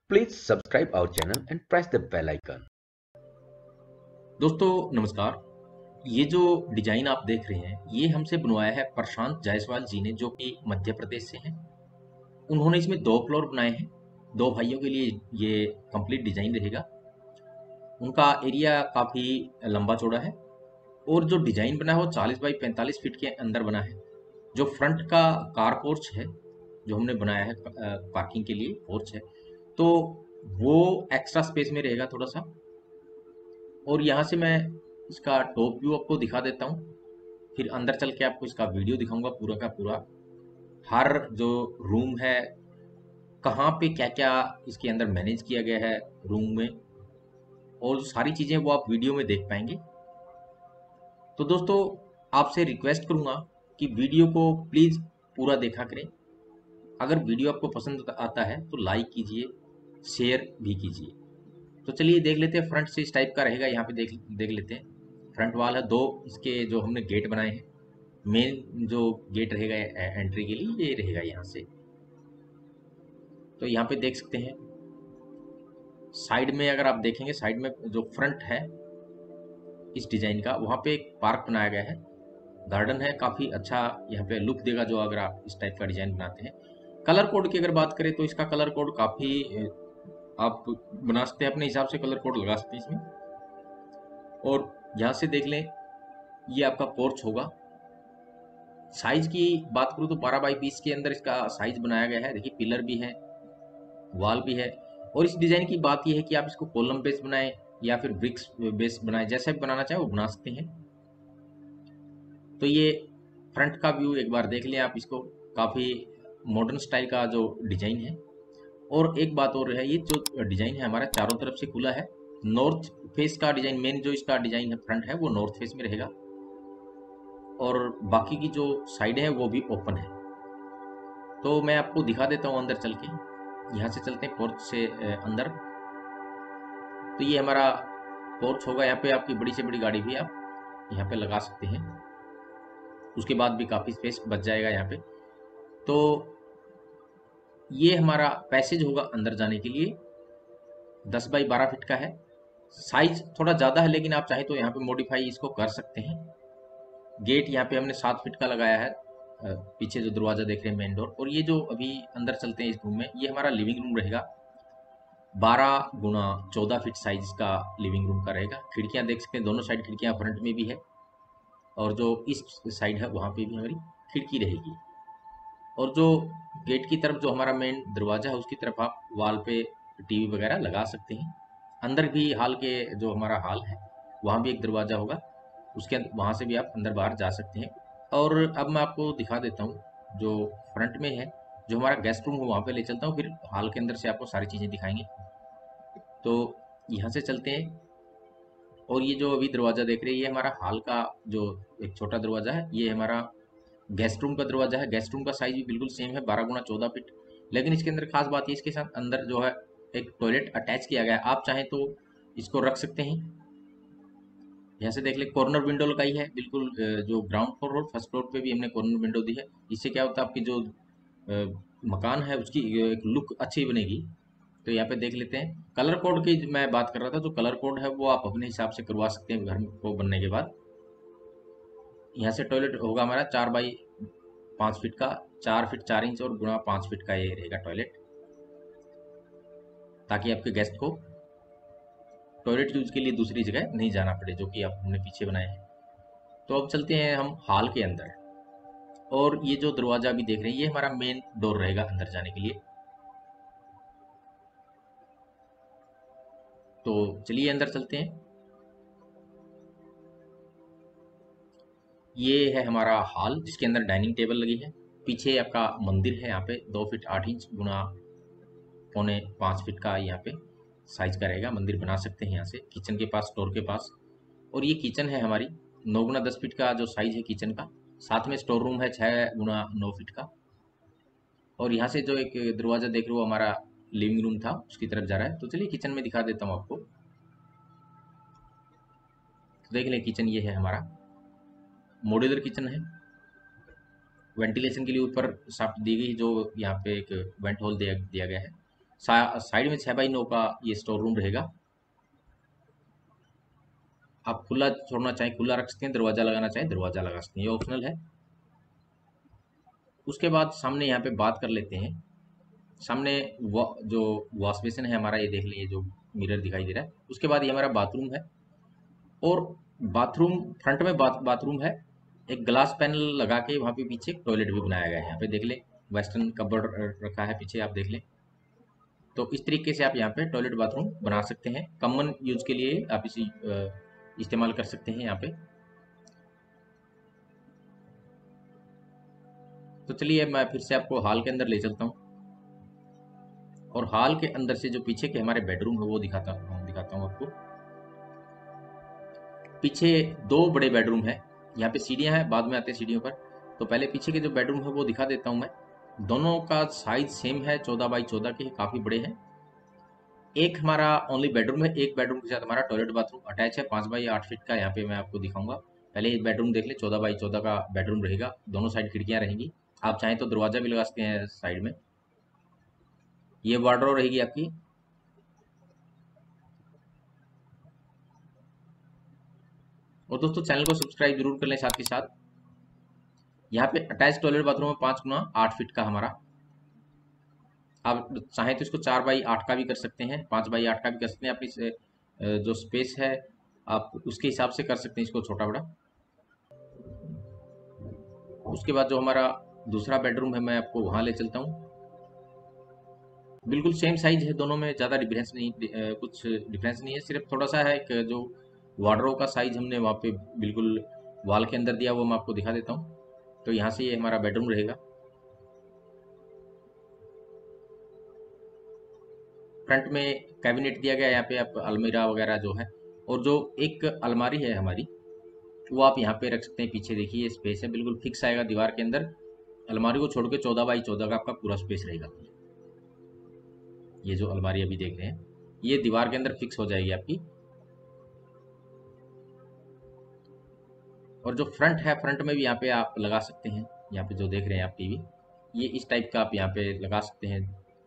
Please subscribe our channel and press the bell icon. दोस्तों नमस्कार। ये जो डिजाइन आप देख रहे हैं ये हमसे बनवाया है प्रशांत जायसवाल जी ने, जो कि मध्य प्रदेश से हैं। उन्होंने इसमें 2 फ्लोर बनाए हैं। 2 भाइयों के लिए ये कंप्लीट डिजाइन रहेगा। उनका एरिया काफ़ी लंबा चौड़ा है और जो डिजाइन बना है वो 40 बाई 45 फीट के अंदर बना है। जो फ्रंट का कार पोर्च है जो हमने बनाया है पार्किंग के लिए पोर्च है, तो वो एक्स्ट्रा स्पेस में रहेगा थोड़ा सा। और यहाँ से मैं इसका टॉप व्यू आपको दिखा देता हूँ, फिर अंदर चल के आपको इसका वीडियो दिखाऊंगा पूरा का पूरा। हर जो रूम है कहाँ पे क्या क्या इसके अंदर मैनेज किया गया है रूम में, और जो सारी चीज़ें वो आप वीडियो में देख पाएंगे। तो दोस्तों आपसे रिक्वेस्ट करूँगा कि वीडियो को प्लीज़ पूरा देखा करें। अगर वीडियो आपको पसंद आता है तो लाइक कीजिए, शेयर भी कीजिए। तो चलिए देख लेते हैं। फ्रंट से इस टाइप का रहेगा। यहाँ पे देख देख लेते हैं। फ्रंट वाल है, 2 इसके जो हमने गेट बनाए हैं। मेन जो गेट रहेगा एंट्री के लिए ये रहेगा यहाँ से। तो यहाँ पे देख सकते हैं साइड में, अगर आप देखेंगे साइड में जो फ्रंट है इस डिजाइन का, वहाँ पे एक पार्क बनाया गया है, गार्डन है, काफ़ी अच्छा यहाँ पे लुक देगा जो अगर आप इस टाइप का डिजाइन बनाते हैं। कलर कोड की अगर बात करें तो इसका कलर कोड काफ़ी आप बना सकते हैं, अपने हिसाब से कलर कोड लगा सकते हैं इसमें। और यहाँ से देख लें ये आपका पोर्च होगा। साइज की बात करूँ तो 12 बाई 20 के अंदर इसका साइज बनाया गया है। देखिए पिलर भी है, वॉल भी है। और इस डिजाइन की बात यह है कि आप इसको कॉलम बेस बनाएं या फिर ब्रिक्स बेस बनाएं, जैसा भी बनाना चाहे वो बना सकते हैं। तो ये फ्रंट का व्यू एक बार देख लें आप इसको, काफ़ी मॉडर्न स्टाइल का जो डिजाइन है। और एक बात और है, ये जो डिजाइन है हमारा चारों तरफ से खुला है। नॉर्थ फेस का डिजाइन, मेन जो इसका डिजाइन है फ्रंट है वो नॉर्थ फेस में रहेगा, और बाकी की जो साइड है वो भी ओपन है। तो मैं आपको दिखा देता हूँ अंदर चल के। यहाँ से चलते हैं पोर्च से अंदर। तो ये हमारा पोर्च होगा। यहाँ पे आपकी बड़ी से बड़ी गाड़ी भी आप यहाँ पे लगा सकते हैं, उसके बाद भी काफ़ी स्पेस बच जाएगा यहाँ पे। तो ये हमारा पैसेज होगा अंदर जाने के लिए, 10 बाई 12 फीट का है। साइज थोड़ा ज़्यादा है, लेकिन आप चाहे तो यहाँ पे मॉडिफाई इसको कर सकते हैं। गेट यहाँ पे हमने 7 फीट का लगाया है। पीछे जो दरवाजा देख रहे हैं मेन डोर। और ये जो अभी अंदर चलते हैं इस रूम में, ये हमारा लिविंग रूम रहेगा। 12 गुना 14 फीट साइज का लिविंग रूम का रहेगा। खिड़कियाँ देख सकते हैं, दोनों साइड खिड़कियाँ फ्रंट में भी है, और जो इस साइड है वहाँ पे भी हमारी खिड़की रहेगी। और जो गेट की तरफ जो हमारा मेन दरवाजा है उसकी तरफ आप वॉल पे टीवी वगैरह लगा सकते हैं। अंदर भी हॉल के जो हमारा हॉल है वहाँ भी एक दरवाजा होगा, उसके वहाँ से भी आप अंदर बाहर जा सकते हैं। और अब मैं आपको दिखा देता हूँ जो फ्रंट में है, जो हमारा गेस्ट रूम है वहाँ पे ले चलता हूँ, फिर हॉल के अंदर से आपको सारी चीज़ें दिखाएंगे। तो यहाँ से चलते हैं। और ये जो अभी दरवाज़ा देख रहे हैं ये हमारा हॉल का जो एक छोटा दरवाज़ा है, ये हमारा गेस्ट रूम का दरवाज़ा है। गेस्ट रूम का साइज भी बिल्कुल सेम है, 12 गुना 14 फीट। लेकिन इसके अंदर खास बात ये, इसके साथ अंदर जो है एक टॉयलेट अटैच किया गया है। आप चाहें तो इसको रख सकते हैं। यहाँ से देख ले कॉर्नर विंडो लगाई है बिल्कुल, जो ग्राउंड फ्लोर और फर्स्ट फ्लोर पे भी हमने कॉर्नर विंडो दी है। इससे क्या होता है आपकी जो मकान है उसकी एक लुक अच्छी बनेगी। तो यहाँ पे देख लेते हैं। कलर कोड की मैं बात कर रहा था, जो कलर कोड है वो आप अपने हिसाब से करवा सकते हैं घर को बनने के बाद। यहाँ से टॉयलेट होगा हमारा 4 बाई 5 फीट का, 4 फीट 4 इंच और गुणा 5 फीट का ये रहेगा टॉयलेट, ताकि आपके गेस्ट को टॉयलेट यूज के लिए दूसरी जगह नहीं जाना पड़े, जो कि आप हमने पीछे बनाए हैं। तो अब चलते हैं हम हॉल के अंदर। और ये जो दरवाजा भी देख रहे हैं ये हमारा मेन डोर रहेगा अंदर जाने के लिए। तो चलिए अंदर चलते हैं। ये है हमारा हॉल जिसके अंदर डाइनिंग टेबल लगी है। पीछे आपका मंदिर है, यहाँ पे 2 फीट 8 इंच गुणा पौने 5 फीट का यहाँ पे साइज का रहेगा। मंदिर बना सकते हैं यहाँ से किचन के पास, स्टोर के पास। और ये किचन है हमारी 9 गुना 10 फीट का जो साइज है किचन का। साथ में स्टोर रूम है 6 गुना 9 फीट का। और यहाँ से जो एक दरवाजा देख रहे हो हमारा लिविंग रूम था उसकी तरफ जा रहा है। तो चलिए किचन में दिखा देता हूँ आपको। तो देख लें किचन ये है हमारा, मॉड्यूलर किचन है। वेंटिलेशन के लिए ऊपर साफ दी गई, जो यहाँ पे एक वेंट होल दिया गया है। साइड में 6x9 का ये स्टोर रूम रहेगा। आप खुला छोड़ना चाहें खुला रख सकते हैं, दरवाजा लगाना चाहें दरवाजा लगा सकते हैं, ये ऑप्शनल है। उसके बाद सामने यहाँ पे बात कर लेते हैं। सामने जो वॉश बेसिन है हमारा, ये देख लीजिए जो मिरर दिखाई दे रहा है। उसके बाद ये हमारा बाथरूम है, और बाथरूम फ्रंट में बाथरूम है। एक ग्लास पैनल लगा के वहाँ पे पीछे टॉयलेट भी बनाया गया है। यहाँ पे देख ले वेस्टर्न कबर्ड रखा है पीछे, आप देख लें। तो इस तरीके से आप यहाँ पे टॉयलेट बाथरूम बना सकते हैं। कॉमन यूज के लिए आप इसे इस्तेमाल कर सकते हैं यहाँ पे। तो चलिए मैं फिर से आपको हॉल के अंदर ले चलता हूँ, और हॉल के अंदर से जो पीछे के हमारे बेडरूम है वो दिखाता हूँ आपको। पीछे दो बड़े बेडरूम है, यहाँ पे सीढ़ियाँ हैं, बाद में आते हैं सीढ़ियों पर। तो पहले पीछे के जो बेडरूम है वो दिखा देता हूँ मैं। दोनों का साइज सेम है, 14x14 के, काफ़ी बड़े हैं। एक हमारा ओनली बेडरूम है, एक बेडरूम के साथ हमारा टॉयलेट बाथरूम अटैच है 5x8 फीट का। यहाँ पे मैं आपको दिखाऊंगा। पहले एक बेडरूम देख ले, 14x14 का बेडरूम रहेगा, दोनों साइड खिड़कियाँ रहेंगी। आप चाहें तो दरवाजा भी लगा सकते हैं साइड में। ये वार्डरोब रहेगी आपकी। और दोस्तों चैनल को सब्सक्राइब जरूर कर लें साथ के साथ। यहाँ पे अटैच टॉयलेट बाथरूम है 5x8 फीट का हमारा। आप चाहें तो इसको 4x8 का भी कर सकते हैं, 5x8 का भी कर सकते हैं। अपनी जो स्पेस है आप उसके हिसाब से कर सकते हैं इसको छोटा बड़ा। उसके बाद जो हमारा दूसरा बेडरूम है मैं आपको वहाँ ले चलता हूँ। बिल्कुल सेम साइज है दोनों में, ज़्यादा डिफरेंस नहीं, कुछ डिफरेंस नहीं है। सिर्फ थोड़ा सा है कि जो वार्डरोब का साइज हमने वहाँ पे बिल्कुल वॉल के अंदर दिया, वो मैं आपको दिखा देता हूँ। तो यहाँ से ये हमारा बेडरूम रहेगा। फ्रंट में कैबिनेट दिया गया है, यहाँ पे आप अलमीरा वगैरह जो है, और जो एक अलमारी है हमारी वो आप यहाँ पे रख सकते हैं। पीछे देखिए स्पेस है, बिल्कुल फिक्स आएगा दीवार के अंदर। अलमारी को छोड़ के 14x14 का आपका पूरा स्पेस रहेगा। ये जो अलमारी अभी देख रहे हैं ये दीवार के अंदर फिक्स हो जाएगी आपकी। और जो फ्रंट है, फ्रंट में भी यहाँ पे आप लगा सकते हैं। यहाँ पे जो देख रहे हैं आप टीवी, ये इस टाइप का आप यहाँ पे लगा सकते हैं।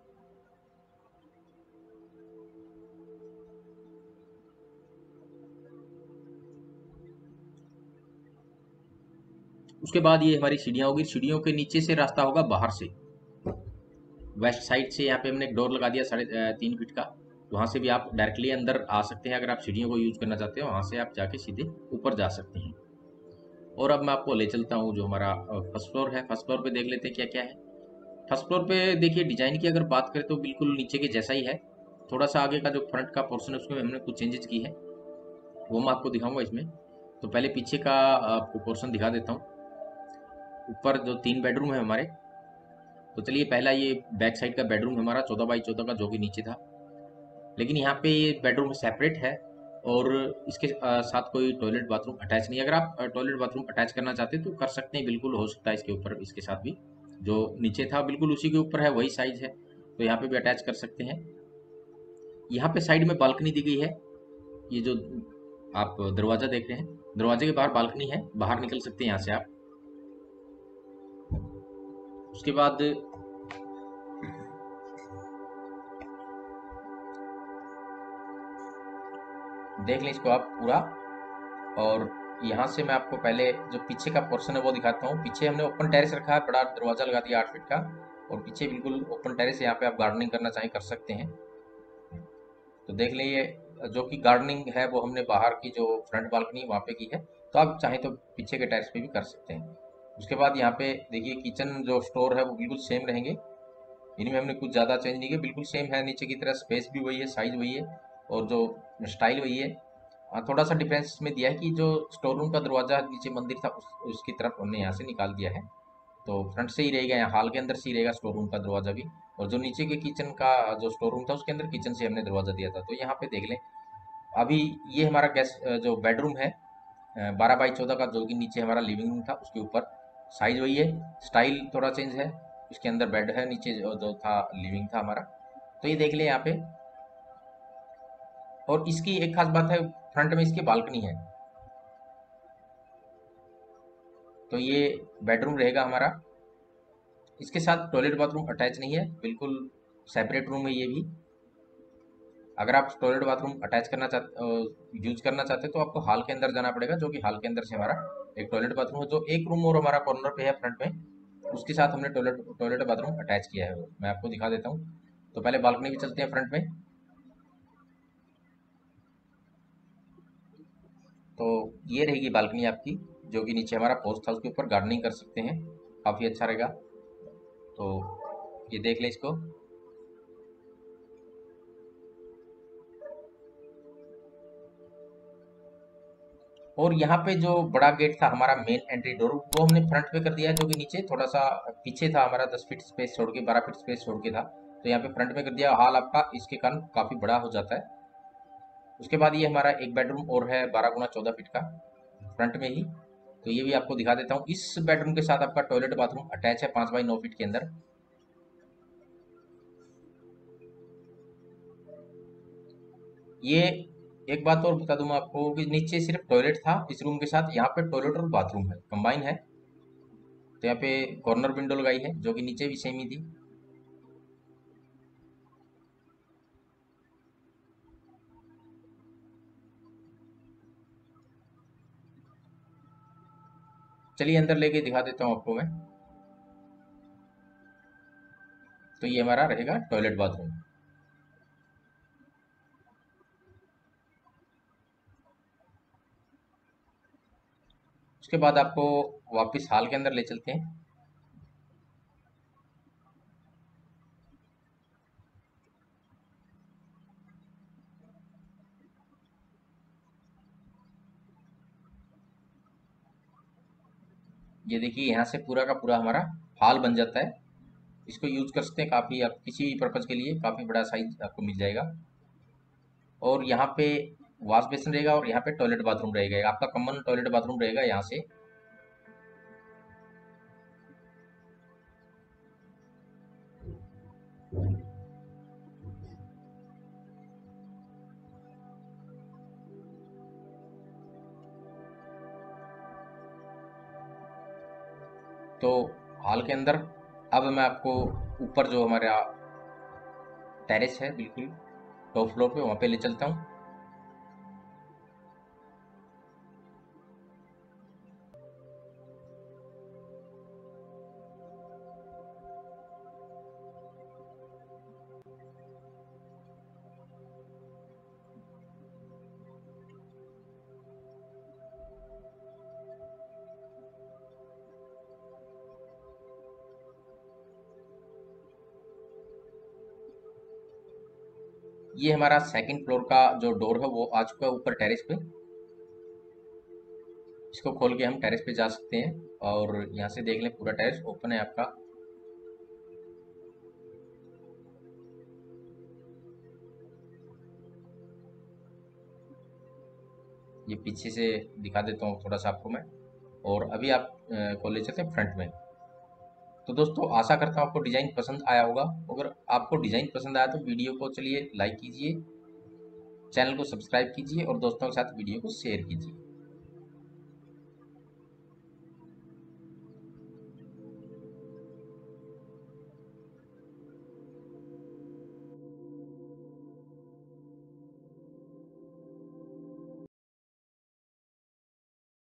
उसके बाद ये हमारी सीढ़ियाँ होगी, सीढ़ियों के नीचे से रास्ता होगा बाहर से, वेस्ट साइड से। यहाँ पे हमने एक डोर लगा दिया 3.5 फीट का। वहाँ से भी आप डायरेक्टली अंदर आ सकते हैं। अगर आप सीढ़ियों को यूज करना चाहते हो वहाँ से आप जाके सीधे ऊपर जा सकते हैं। और अब मैं आपको ले चलता हूँ जो हमारा फर्स्ट फ्लोर है। फर्स्ट फ्लोर पे देख लेते हैं क्या क्या है। फर्स्ट फ्लोर पे देखिए डिजाइन की अगर बात करें तो बिल्कुल नीचे के जैसा ही है। थोड़ा सा आगे का जो फ्रंट का पोर्शन है उसमें हमने कुछ चेंजेस की है, वो मैं आपको दिखाऊंगा इसमें। तो पहले पीछे का आपको पोर्शन दिखा देता हूँ। ऊपर जो 3 बेडरूम है हमारे, तो चलिए पहला ये बैक साइड का बेडरूम हमारा 14x14 का, जो कि नीचे था। लेकिन यहाँ पे ये बेडरूम सेपरेट है, और इसके साथ कोई टॉयलेट बाथरूम अटैच नहीं है। अगर आप टॉयलेट बाथरूम अटैच करना चाहते हैं तो कर सकते हैं, बिल्कुल हो सकता है इसके ऊपर, इसके साथ भी। जो नीचे था बिल्कुल उसी के ऊपर है, वही साइज है, तो यहाँ पे भी अटैच कर सकते हैं। यहाँ पे साइड में बालकनी दी गई है। ये जो आप दरवाजा देख रहे हैं, दरवाजे के बाहर बालकनी है, बाहर निकल सकते हैं यहाँ से आप। उसके बाद देख लें इसको आप पूरा। और यहाँ से मैं आपको पहले जो पीछे का पोर्शन है वो दिखाता हूँ। पीछे हमने ओपन टेरेस रखा है, बड़ा दरवाजा लगा दिया 8 फीट का, और पीछे बिल्कुल ओपन टेरेस, यहाँ पे आप गार्डनिंग करना चाहें कर सकते हैं। तो देख लें ये जो कि गार्डनिंग है वो हमने बाहर की जो फ्रंट बालकनी वहाँ पे की है, तो आप चाहें तो पीछे के टेरेस पे भी कर सकते हैं। उसके बाद यहाँ पे देखिए किचन जो स्टोर है वो बिल्कुल सेम रहेंगे, इनमें हमने कुछ ज़्यादा चेंज नहीं किया, बिल्कुल सेम है। नीचे की तरह स्पेस भी वही है, साइज वही है, और जो स्टाइल वही है। हाँ, थोड़ा सा डिफरेंस इसमें दिया है कि जो स्टोर रूम का दरवाजा नीचे मंदिर था उसकी तरफ हमने यहाँ से निकाल दिया है। तो फ्रंट से ही रहेगा, यहाँ हॉल के अंदर से ही रहेगा स्टोर रूम का दरवाजा भी। और जो नीचे के किचन का जो स्टोर रूम था उसके अंदर किचन से हमने दरवाजा दिया था। तो यहाँ पे देख लें अभी ये हमारा गेस्ट जो बेडरूम है 12x14 का, जो कि नीचे हमारा लिविंग रूम था उसके ऊपर, साइज वही है, स्टाइल थोड़ा चेंज है। उसके अंदर बेड है, नीचे जो था लिविंग था हमारा। तो ये देख लें यहाँ पे। और इसकी एक खास बात है, फ्रंट में इसकी बालकनी है। तो ये बेडरूम रहेगा हमारा। इसके साथ टॉयलेट बाथरूम अटैच नहीं है, बिल्कुल सेपरेट रूम है ये भी। अगर आप टॉयलेट बाथरूम अटैच करना चाहते यूज करना चाहते हैं तो आपको हॉल के अंदर जाना पड़ेगा, जो कि हॉल के अंदर से हमारा एक टॉयलेट बाथरूम है, जो एक रूम और हमारा कॉर्नर पे है फ्रंट में, उसके साथ हमने टॉयलेट टॉयलेट बाथरूम अटैच किया है। मैं आपको दिखा देता हूँ। तो पहले बालकनी भी चलते हैं फ्रंट में। तो ये रहेगी बालकनी आपकी, जो कि नीचे हमारा पोस्ट था, उसके ऊपर गार्डनिंग कर सकते हैं, काफ़ी अच्छा रहेगा। तो ये देख लें इसको। और यहाँ पे जो बड़ा गेट था हमारा मेन एंट्री डोर, वो हमने फ्रंट पे कर दिया है, जो कि नीचे थोड़ा सा पीछे था हमारा, 10 फीट स्पेस छोड़ के, 12 फीट स्पेस छोड़ के था, तो यहाँ पे फ्रंट में कर दिया। हॉल आपका इसके कारण काफ़ी बड़ा हो जाता है। उसके बाद ये हमारा एक बेडरूम और है 12 x 14 फीट का, फ्रंट में ही। तो ये भी आपको दिखा देता हूँ। इस बेडरूम के साथ आपका टॉयलेट बाथरूम अटैच है 5 x 9 फीट के अंदर। ये एक बात और बता दूं मैं आपको कि नीचे सिर्फ टॉयलेट था इस रूम के साथ, यहाँ पे टॉयलेट और बाथरूम है, कंबाइन है। तो यहाँ पे कॉर्नर विंडो लगाई है, जो कि नीचे भी सेम ही थी। चलिए अंदर लेके दिखा देता हूँ आपको मैं। तो ये हमारा रहेगा टॉयलेट बाथरूम। उसके बाद आपको वापस हॉल के अंदर ले चलते हैं। ये देखिए यहाँ से पूरा का पूरा हमारा हॉल बन जाता है। इसको यूज कर सकते हैं काफ़ी, आप किसी भी पर्पज़ के लिए काफ़ी बड़ा साइज आपको मिल जाएगा। और यहाँ पे वॉश बेसिन रहेगा और यहाँ पे टॉयलेट बाथरूम रहेगा, आपका कॉमन टॉयलेट बाथरूम रहेगा यहाँ से। तो हॉल के अंदर अब मैं आपको ऊपर जो हमारा टेरेस है बिल्कुल टॉप फ्लोर पे, वहाँ पे ले चलता हूँ। ये हमारा सेकंड फ्लोर का जो डोर है वो आ चुका है ऊपर टेरेस पे। इसको खोल के हम टेरेस पे जा सकते हैं और यहाँ से देख लें पूरा टेरेस ओपन है आपका। ये पीछे से दिखा देता हूँ थोड़ा सा आपको मैं। और अभी आप को ले चलते हैं फ्रंट में। तो दोस्तों आशा करता हूँ आपको डिज़ाइन पसंद आया होगा। अगर आपको डिज़ाइन पसंद आया तो वीडियो को चलिए लाइक कीजिए, चैनल को सब्सक्राइब कीजिए और दोस्तों के साथ वीडियो को शेयर कीजिए।